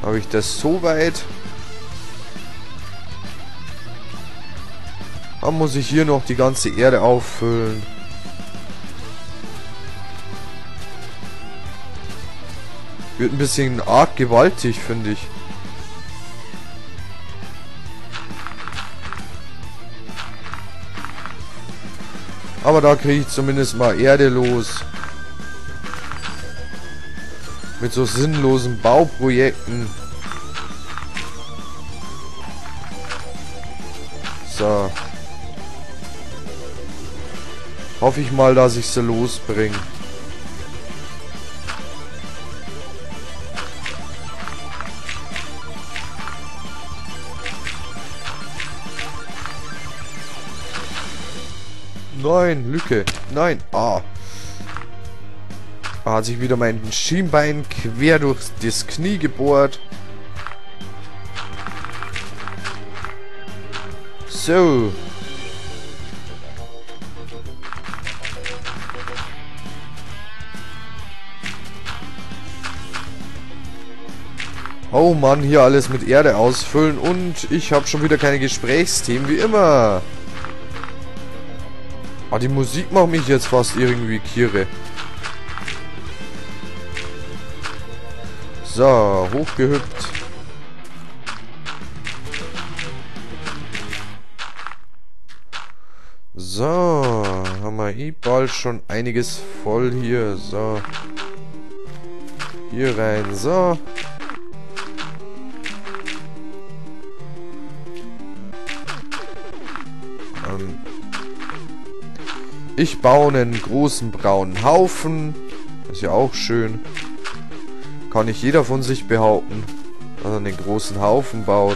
Habe ich das so weit? Dann muss ich hier noch die ganze Erde auffüllen. Wird ein bisschen arg gewaltig, finde ich. Aber da kriege ich zumindest mal Erde los. Mit so sinnlosen Bauprojekten. So. Hoffe ich mal, dass ich sie losbringe. Nein, Lücke. Nein. Ah. Da hat sich wieder mein Schienbein quer durch das Knie gebohrt. So. Oh Mann, hier alles mit Erde ausfüllen und ich habe schon wieder keine Gesprächsthemen wie immer. Ah, die Musik macht mich jetzt fast irgendwie kirre. So, hochgehüpft. So, haben wir eh bald schon einiges voll hier. So. Hier rein, so. Ich baue einen großen braunen Haufen. Ist ja auch schön. Kann nicht jeder von sich behaupten, dass er einen großen Haufen baut.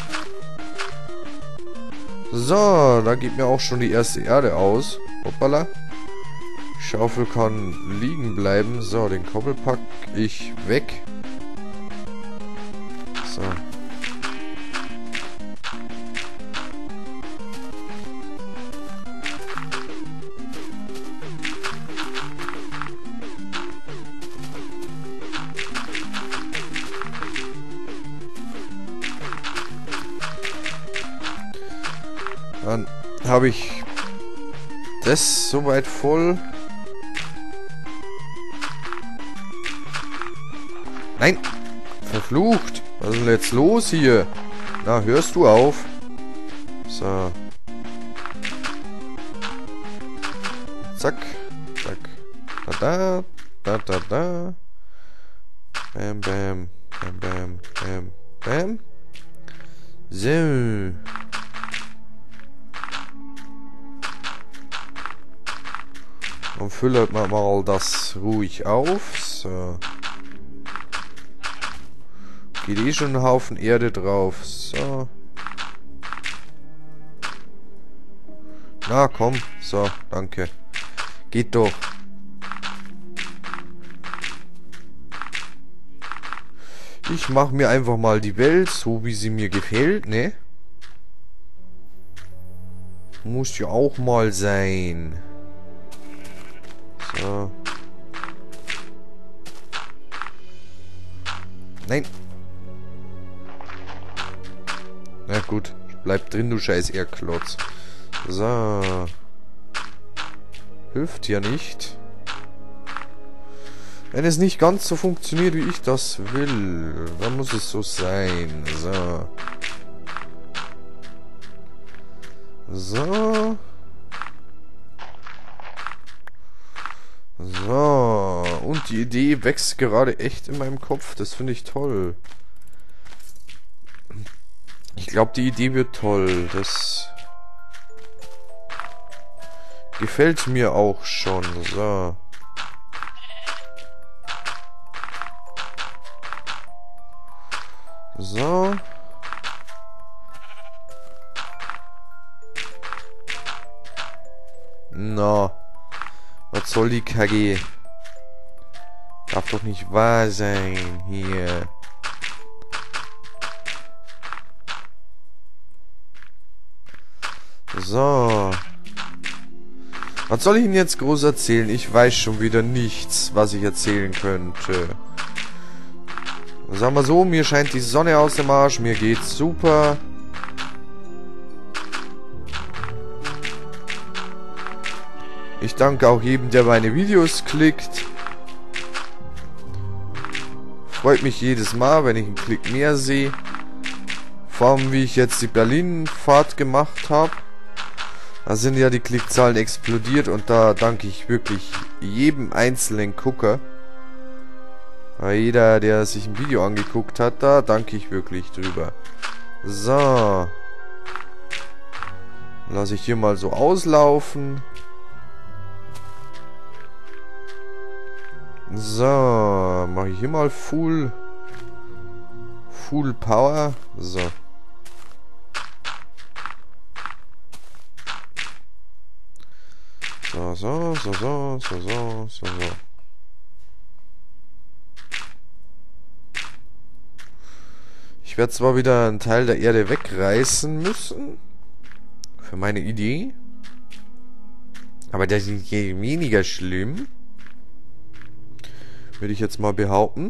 So, da geht mir auch schon die erste Erde aus. Hoppala. Die Schaufel kann liegen bleiben. So, den Koppel pack ich weg. So. Dann habe ich das soweit voll. Nein! Verflucht! Was ist denn jetzt los hier? Na, hörst du auf? So. Zack. Zack. Da, da. Da, da, da. Bam, bam. Bam, bam, bam, bam. So. Und füllen wir mal das ruhig auf. So. Geht eh schon ein Haufen Erde drauf. So. Na komm. So, danke. Geht doch. Ich mache mir einfach mal die Welt, so wie sie mir gefällt, ne? Muss ja auch mal sein. So. Nein. Na gut, bleib drin, du scheiß Erdklotz. So. Hilft ja nicht. Wenn es nicht ganz so funktioniert, wie ich das will, dann muss es so sein. So. So. So, und die Idee wächst gerade echt in meinem Kopf. Das finde ich toll. Ich glaube, die Idee wird toll. Das gefällt mir auch schon. So. So. Na. Was soll die KG? Darf doch nicht wahr sein hier. So. Was soll ich Ihnen jetzt groß erzählen? Ich weiß schon wieder nichts, was ich erzählen könnte. Sagen wir so, mir scheint die Sonne aus dem Arsch, mir geht's super. Ich danke auch jedem, der meine Videos klickt. Freut mich jedes Mal, wenn ich einen Klick mehr sehe. Vor allem, wie ich jetzt die Berlin-Fahrt gemacht habe. Da sind ja die Klickzahlen explodiert und da danke ich wirklich jedem einzelnen Gucker. Weil jeder, der sich ein Video angeguckt hat, da danke ich wirklich drüber. So. Lasse ich hier mal so auslaufen. So, mache ich hier mal Full Power. So. So. Ich werde zwar wieder einen Teil der Erde wegreißen müssen. Für meine Idee. Aber das ist weniger schlimm. Würde ich jetzt mal behaupten.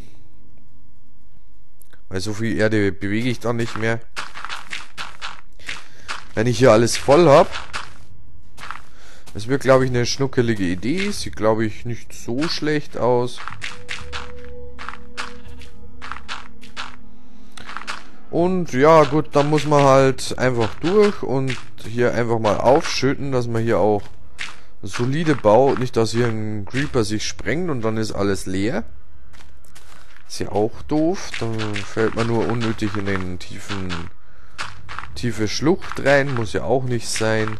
Weil so viel Erde bewege ich dann nicht mehr. Wenn ich hier alles voll habe. Das wird, glaube ich, eine schnuckelige Idee. Sieht, glaube ich, nicht so schlecht aus. Und ja, gut, dann muss man halt einfach durch und hier einfach mal aufschütten, dass man hier auch solide baut. Nicht, dass hier ein Creeper sich sprengt und dann ist alles leer. Ist ja auch doof. Dann fällt man nur unnötig in den tiefe Schlucht rein. Muss ja auch nicht sein.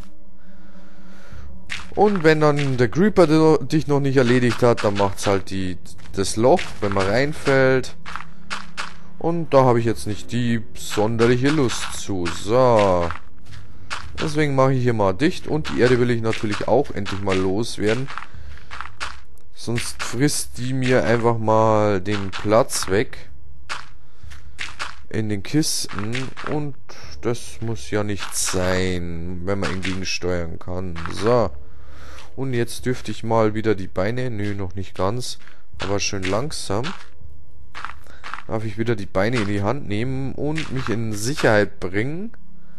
Und wenn dann der Creeper dich noch nicht erledigt hat, dann macht's halt das Loch, wenn man reinfällt. Und da habe ich jetzt nicht die sonderliche Lust zu. So. Deswegen mache ich hier mal dicht. Und die Erde will ich natürlich auch endlich mal loswerden. Sonst frisst die mir einfach mal den Platz weg. In den Kisten. Und das muss ja nicht sein, wenn man entgegen steuern kann. So. Und jetzt dürfte ich mal wieder die Beine... Nö, noch nicht ganz. Aber schön langsam. Darf ich wieder die Beine in die Hand nehmen und mich in Sicherheit bringen.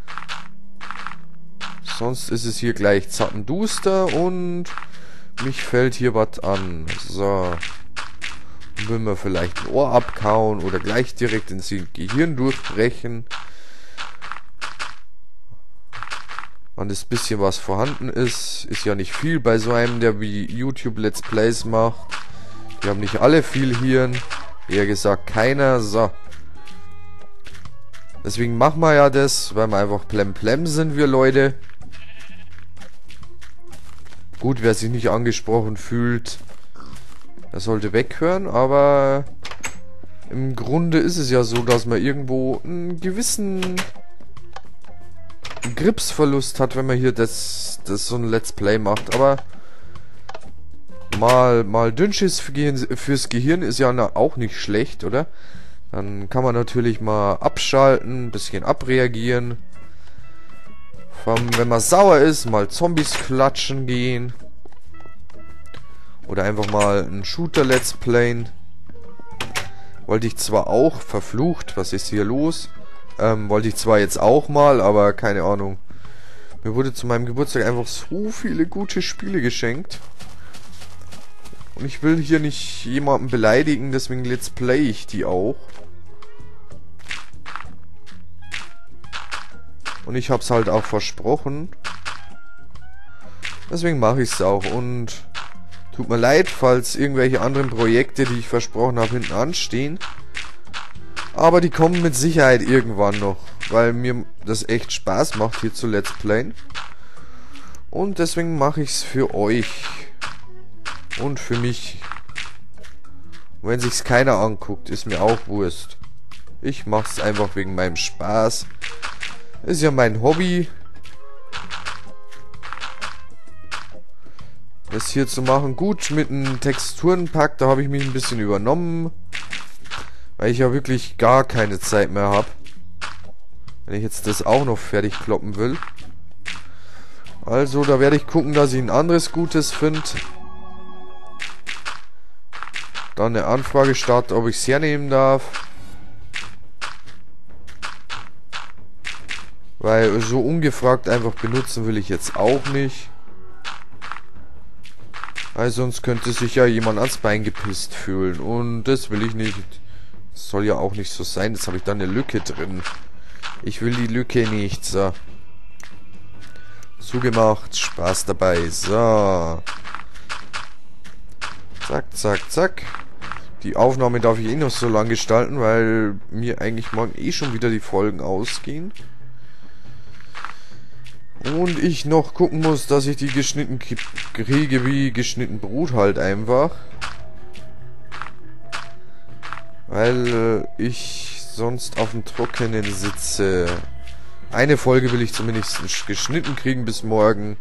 Sonst ist es hier gleich zappenduster und mich fällt hier was an. So. Will man vielleicht ein Ohr abkauen oder gleich direkt ins Gehirn durchbrechen. Wenn das bisschen was vorhanden ist, ist ja nicht viel bei so einem, der wie YouTube Let's Plays macht. Die haben nicht alle viel Hirn. Eher gesagt keiner. So. Deswegen machen wir ja das, weil wir einfach plemplem sind, wir Leute. Gut, wer sich nicht angesprochen fühlt, der sollte weghören, aber im Grunde ist es ja so, dass man irgendwo einen gewissen Gripsverlust hat, wenn man hier das so ein Let's Play macht, aber mal Dünnschiss fürs Gehirn ist ja auch nicht schlecht, oder? Dann kann man natürlich mal abschalten, ein bisschen abreagieren. Wenn man sauer ist, mal Zombies klatschen gehen. Oder einfach mal einen Shooter Let's Playen. Wollte ich zwar auch, verflucht, was ist hier los? Wollte ich zwar jetzt auch mal, aber keine Ahnung. Mir wurde zu meinem Geburtstag einfach so viele gute Spiele geschenkt. Und ich will hier nicht jemanden beleidigen, deswegen Let's Play ich die auch. Und ich hab's halt auch versprochen. Deswegen mache ich es auch. Und tut mir leid, falls irgendwelche anderen Projekte, die ich versprochen habe, hinten anstehen. Aber die kommen mit Sicherheit irgendwann noch. Weil mir das echt Spaß macht, hier zu Let's Playen. Und deswegen mache ich es für euch. Und für mich. Und wenn sich's keiner anguckt, ist mir auch Wurst. Ich mach's einfach wegen meinem Spaß. Ist ja mein Hobby. Das hier zu machen. Gut, mit einem Texturenpack, da habe ich mich ein bisschen übernommen. Weil ich ja wirklich gar keine Zeit mehr habe. Wenn ich jetzt das auch noch fertig kloppen will. Also, da werde ich gucken, dass ich ein anderes Gutes finde. Dann eine Anfrage starten, ob ich es hernehmen darf. Weil so ungefragt einfach benutzen will ich jetzt auch nicht. Weil sonst könnte sich ja jemand ans Bein gepisst fühlen. Und das will ich nicht. Das soll ja auch nicht so sein. Jetzt habe ich da eine Lücke drin. Ich will die Lücke nicht. So. Zugemacht. Spaß dabei. So. Zack, zack, zack. Die Aufnahme darf ich eh noch so lang gestalten, weil mir eigentlich morgen eh schon wieder die Folgen ausgehen. Und ich noch gucken muss, dass ich die geschnitten kriege wie geschnitten Brot halt einfach. Weil ich sonst auf dem Trockenen sitze. Eine Folge will ich zumindest geschnitten kriegen bis morgen.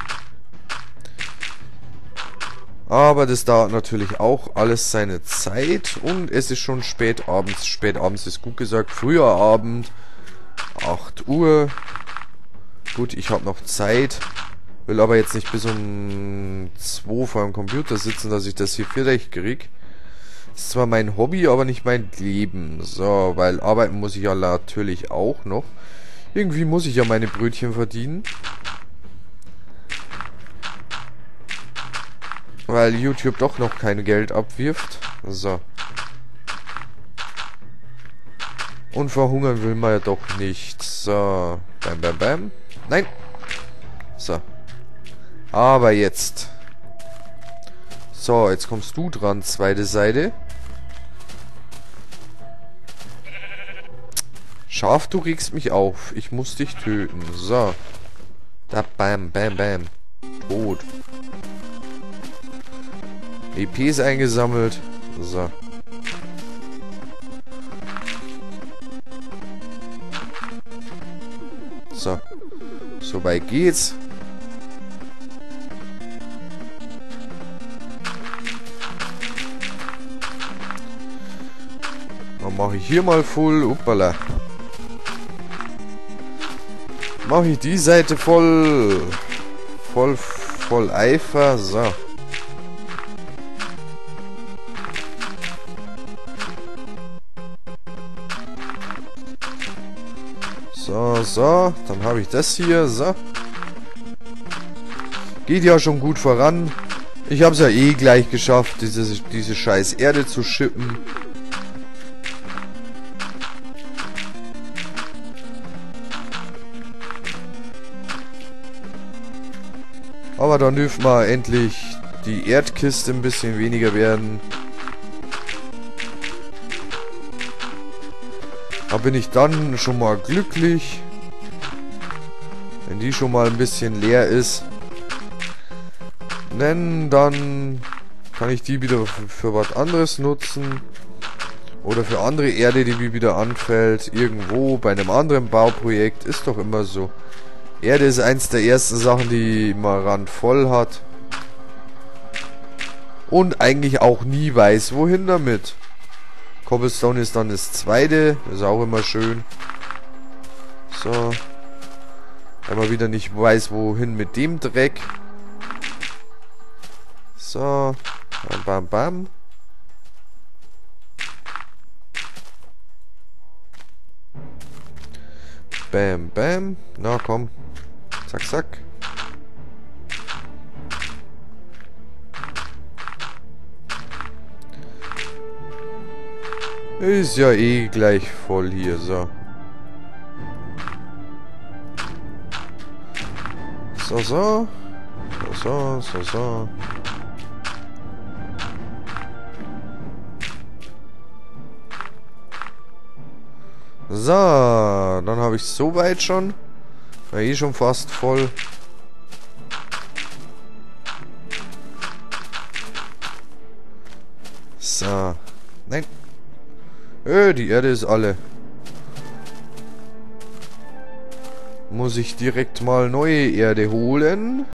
Aber das dauert natürlich auch alles seine Zeit. Und es ist schon spät abends. Spät abends ist gut gesagt. Früher Abend. 8 Uhr. Gut, ich habe noch Zeit. Will aber jetzt nicht bis um 2 vor dem Computer sitzen, dass ich das hier fertig krieg. Ist zwar mein Hobby, aber nicht mein Leben. So, weil arbeiten muss ich ja natürlich auch noch. Irgendwie muss ich ja meine Brötchen verdienen. Weil YouTube doch noch kein Geld abwirft. So. Und verhungern will man ja doch nicht. So. Bam, bam, bam. Nein. So. Aber jetzt. So, jetzt kommst du dran. Zweite Seite. Schaf, du regst mich auf. Ich muss dich töten. So. Da, bam, bam, bam. Tot. EPs eingesammelt. So. So. So weit geht's. Dann mache ich hier mal voll. Uppala. Mache ich die Seite voll. Voll Eifer. So. So, dann habe ich das hier, so. Geht ja schon gut voran. Ich habe es ja eh gleich geschafft, diese scheiß Erde zu schippen. Aber dann dürfen wir endlich die Erdkiste ein bisschen weniger werden. Da bin ich dann schon mal glücklich. Wenn die schon mal ein bisschen leer ist. Denn dann kann ich die wieder für was anderes nutzen. Oder für andere Erde, die mir wieder anfällt. Irgendwo bei einem anderen Bauprojekt. Ist doch immer so. Erde ist eins der ersten Sachen, die man randvoll hat. Und eigentlich auch nie weiß, wohin damit. Cobblestone ist dann das zweite. Ist auch immer schön. So. Wenn man wieder nicht weiß, wohin mit dem Dreck. So. Bam, bam, bam. Bam, bam. Na komm. Zack, zack. Ist ja eh gleich voll hier, so. So. So, dann habe ich soweit schon. War eh schon fast voll. So. Nein. Die Erde ist alle. Muss ich direkt mal neue Erde holen.